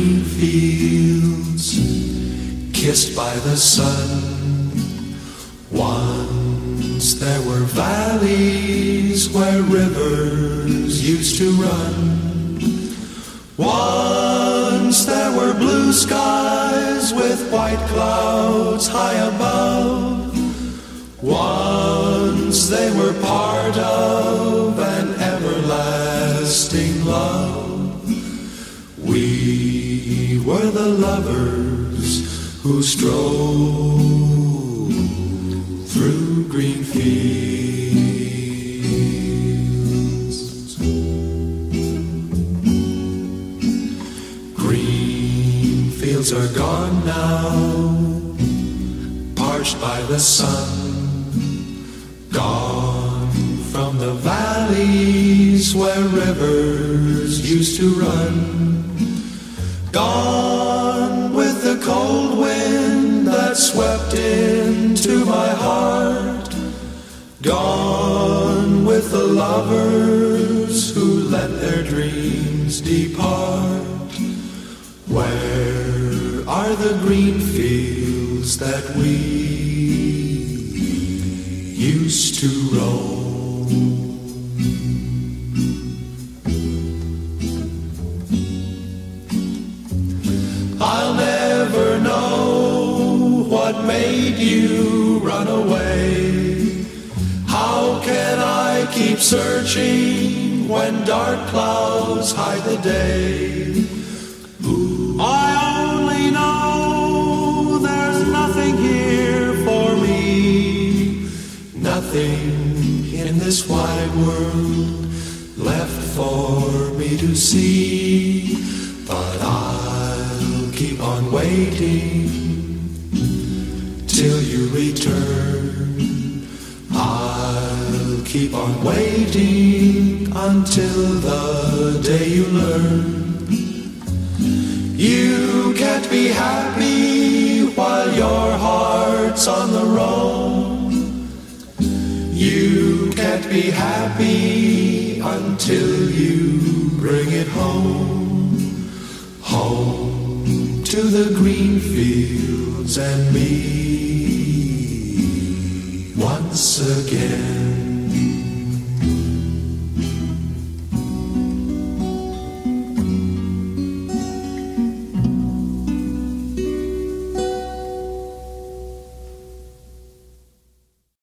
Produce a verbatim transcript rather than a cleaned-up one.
green fields kissed by the sun. Once there were valleys where rivers used to run. Once there were blue skies with white clouds high above. Once they were part of an everlasting love. We were the lovers who strolled through green fields. Green fields are gone now, parched by the sun. Gone from the valleys where rivers used to run. Gone with the cold wind that swept into my heart. Gone with the lovers who let their dreams depart. Where are the green fields that we used to roam? I'll never know what made you run away. How can I keep searching when dark clouds hide the day? Ooh. I only know there's nothing here for me, nothing in this wide world left for me to see. But I'll keep on waiting till you return. I'll keep on waiting until the day you learn. You can't be happy while your heart's on the roam. You can't be happy until you bring it home. Home to the green fields and me once again.